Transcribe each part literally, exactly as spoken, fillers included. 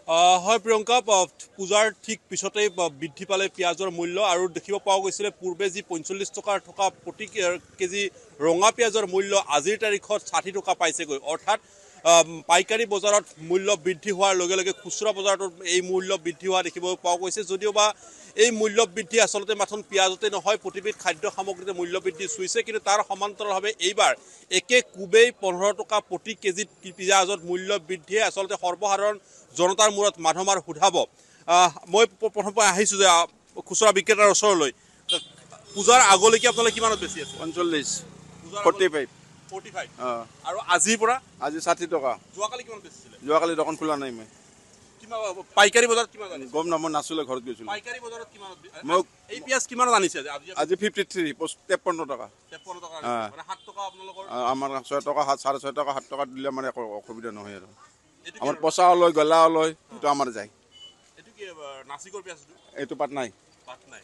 হয় প্ৰিয়ংকা, পূজাৰ ঠিক পিছতেই বৃদ্ধি পালে পিঁয়াজৰ মূল্য আৰু দেখিব পোৱা গৈছিলে পূৰ্বে যি পঞ্চল্লিছ টকাৰ থকা প্ৰতি কেজি ৰঙা পিঁয়াজৰ মূল্য আজিৰ তাৰিখত ষাঠি টকা পাইছেগৈ। অৰ্থাৎ পাইকাৰী বজাৰত মূল্য বৃদ্ধি হোৱাৰ লগে লগে খুচুৰা বজাৰতো এই মূল্য বৃদ্ধি হোৱা দেখিব পোৱা গৈছে। যদিওবা এই মূল্য বৃদ্ধি আচলতে মাথোন পিঁয়াজতে নহয়, প্ৰতিবিধ খাদ্য সামগ্ৰীতে মূল্য বৃদ্ধি চুইছে। কিন্তু তাৰ সমান্তৰালভাৱে এইবাৰ একে কোবেই পোন্ধৰ টকা প্ৰতি কেজিত পিঁয়াজত মূল্য বৃদ্ধিয়ে আচলতে সৰ্বসাধাৰণ জনতাৰ মূৰত মাধমাৰ সোধাব। মই প্ৰথমে আহিছোঁ যে খুচুৰা বিক্ৰেতাৰ ওচৰলৈ। পূজাৰ আগলৈকে আপোনালোকে কিমানত বেছি আছে? পঞ্চল্লিছ ফৰ্টি ফাইভ ফৰ্টি ফাইভ আৰু আজিৰ পৰা আজি ষাঠি টকা। যোৱাকালি কিমান বেচিছিলে? যোৱাকালি দোকান খোলা নাই মই। কিমান পাইকাৰী বজাৰত কিমান আনিছে? গম নাম মই নাছিলে, ঘৰত গৈছিলোঁ। পাইকাৰী বজাৰত কিমানত? মই এই পিঁয়াজ কিমানত আনিছে আজি? ফিফটি থ্ৰী তেপন্ন টকা। তেপন্ন টকা মানে সাত টকা আপোনালোকৰ? আমাৰ ছয় টকা সাত চাৰে ছয় টকা সাত টকা দিলে মানে একো অসুবিধা নহয় আৰু আমাৰ পচা অলয় গলা অলয় সেইটো আমাৰ যায়। এইটো কি নাচিকৰ পিঁয়াজটো? এইটো পাত নাই, পাত নাই।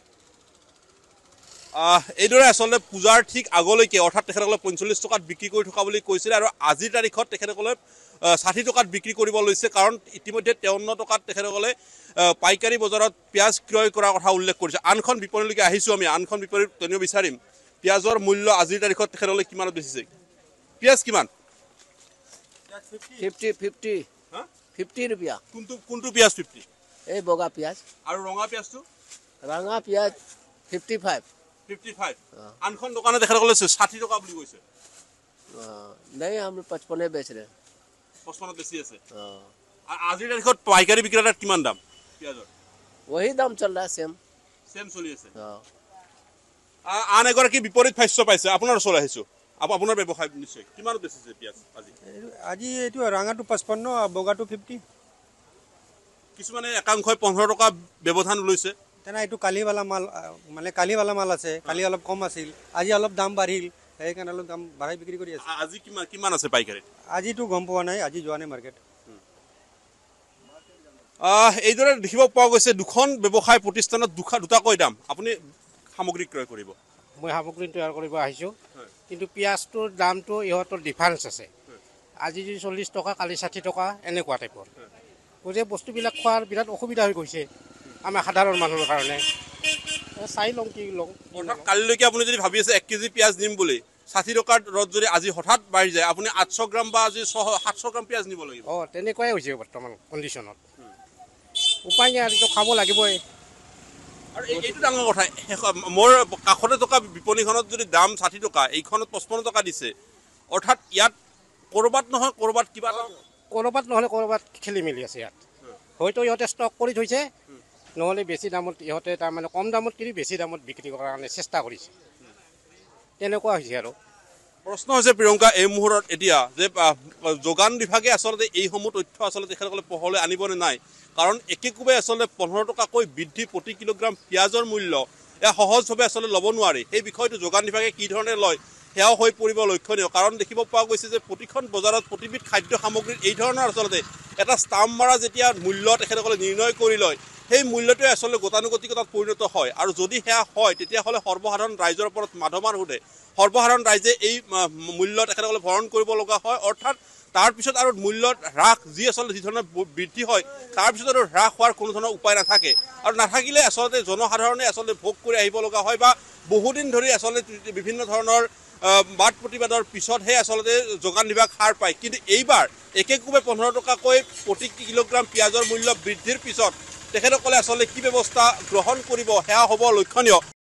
এইদৰে আচলতে পূজাৰ ঠিক আগলৈকে অৰ্থাৎ তেখেতসকলে পঞ্চল্লিছ টকাত বিক্ৰী কৰি থকা বুলি কৈছিলে আৰু আজিৰ তাৰিখত তেখেতসকলে ষাঠি টকাত বিক্ৰী কৰিব লৈছে। কাৰণ ইতিমধ্যে তেৱন্ন টকাত তেখেতসকলে পাইকাৰী বজাৰত পিঁয়াজ ক্ৰয় কৰাৰ কথা উল্লেখ কৰিছে। আনখন বিপণীলৈকে আহিছোঁ আমি, আনখন বিপণীত জানিব বিচাৰিম পিঁয়াজৰ মূল্য আজিৰ তাৰিখত তেখেতসকলে কিমানত বেচিছে। পিঁয়াজ কিমান? ফিফটি ফিফটি ফিফটি रुपया। কোনটো কোনটো পিঁয়াজ? ফিফটি। এই বগা পিঁয়াজ। আৰু ৰঙা পিঁয়াজটো? ৰঙা পিঁয়াজ ফিফটি ফাইভ। Fifty five. আনখন দোকানে তেখেতসকলে ষাঠি টকা বুলি কৈছে। নাই আমি পঁচপনে বেচ ৰে। পঁচপনত বেছি আছে। আজিৰ তাৰিখত পাইকাৰী বিক্ৰেতাৰ কিমান দাম পিঁয়াজৰ? वही দাম চল ৰা সেম সেম চলি আছে। আন এগৰাকী বিপৰীত ভাষ্য পাইছে, আপোনাৰ ওচৰলৈ আহিছোঁ। আপোনাৰ ব্যৱসায় নিশ্চয় কিমানত বেচিছে পিঁয়াজ আজি? আজি এইটো ৰঙাটো পঁচপন্ন, বগাটো ফিফটি। কিছুমানে একাংশই পোন্ধৰ টকা ব্যৱধান লৈছে। তেনে এইটো কালিৱালা মাল, মানে কালিৱালা মাল আছে। কালি অলপ কম আছিল, আজি অলপ দাম বাঢ়িল, সেইকাৰণে অলপ দাম বাঢ়াই বিক্ৰী কৰি আছে। আজি কিমান কিমান আছে পাইকাৰীত? আজিতো গম পোৱা নাই, আজি যোৱা নাই মাৰ্কেট। এইদৰে দেখিব পোৱা গৈছে দুখন ব্যৱসায় প্ৰতিষ্ঠানত দুটা দুটাকৈ দাম। আপুনি সামগ্ৰী ক্ৰয় কৰিব? মই সামগ্ৰী তৈয়াৰ কৰিব আহিছোঁ, কিন্তু পিঁয়াজটোৰ দামটো ইহঁতৰ ডিফাৰেঞ্চ আছে। আজি যদি চল্লিছ টকা, কালি ষাঠি টকা, এনেকুৱা টাইপৰ। গতিকে বস্তুবিলাক খোৱাৰ বিৰাট অসুবিধা হৈ গৈছে আমাৰ সাধাৰণ মানুহৰ কাৰণে। চাই লওঁ কি লওঁ। অৰ্থাৎ কালিলৈকে আপুনি যদি ভাবি আছে এক কেজি পিঁয়াজ নিম বুলি, ষাঠি টকাৰ দৰত যদি আজি হঠাৎ বাঢ়ি যায়, আপুনি আঠশ গ্ৰাম বা আজি ছশ সাতশ গ্ৰাম পিঁয়াজ নিব লাগিব। অঁ, তেনেকুৱাই হৈছে বৰ্তমান কণ্ডিশ্যনত। উপায় নাই আৰু খাব লাগিবই। আৰু এইটো ডাঙৰ কথা, মোৰ কাষতে থকা বিপণীখনত যদি দাম ষাঠি টকা, এইখনত পঁচপন্ন টকা দিছে। অৰ্থাৎ ইয়াত ক'ৰবাত নহয় ক'ৰবাত কিবা এটা, ক'ৰবাত নহ'লে ক'ৰবাত খেলি মেলি আছে ইয়াত। হয়তো ইহঁতে ষ্টক কৰি থৈছে, নহ'লে বেছি দামত ইহঁতে তাৰমানে কম দামত কিনি বেছি দামত বিক্ৰী কৰাৰ কাৰণে চেষ্টা কৰিছে। তেনেকুৱা হৈছে আৰু প্ৰশ্ন হৈছে প্ৰিয়ংকা এই মুহূৰ্তত এতিয়া যে যোগান বিভাগে আচলতে এইসমূহ তথ্য আচলতে তেখেতসকলে পোহৰলৈ আনিবনে নাই। কাৰণ একেকোবে আচলতে পোন্ধৰ টকাকৈ বৃদ্ধি প্ৰতি কিলোগ্ৰাম পিঁয়াজৰ মূল্য এয়া সহজভাৱে আচলতে ল'ব নোৱাৰি। সেই বিষয়টো যোগান বিভাগে কি ধৰণে লয় সেয়াও হৈ পৰিব লক্ষণীয়। কাৰণ দেখিব পোৱা গৈছে যে প্ৰতিখন বজাৰত প্ৰতিবিধ খাদ্য সামগ্ৰীৰ এই ধৰণৰ আচলতে এটা ষ্টাম্প মাৰা যেতিয়া মূল্য তেখেতসকলে নিৰ্ণয় কৰি লয়, সেই মূল্যটোৱে আচলতে গতানুগতিকতাত পৰিণত হয়। আৰু যদি সেয়া হয় তেতিয়াহ'লে সৰ্বসাধাৰণ ৰাইজৰ ওপৰত মাধমাৰ সোধে। সৰ্বসাধাৰণ ৰাইজে এই মূল্য তেখেতসকলে ভৰণ কৰিব লগা হয়। অৰ্থাৎ তাৰপিছত আৰু মূল্যত হ্ৰাস যি আচলতে যি ধৰণৰ বৃদ্ধি হয়, তাৰপিছত আৰু হ্ৰাস হোৱাৰ কোনো ধৰণৰ উপায় নাথাকে। আৰু নাথাকিলে আচলতে জনসাধাৰণে আচলতে ভোগ কৰি আহিব লগা হয় বা বহুদিন ধৰি আচলতে বিভিন্ন ধৰণৰ বাদ প্ৰতিবাদৰ পিছতহে আচলতে যোগান বিভাগ সাৰ পায়। কিন্তু এইবাৰ একেকোবে পোন্ধৰ টকাকৈ প্ৰতি কিলোগ্ৰাম পিঁয়াজৰ মূল্য বৃদ্ধিৰ পিছত তেখেতসকলে আচলতে কি ব্যৱস্থা গ্ৰহণ কৰিব সেয়া হ'ব লক্ষণীয়।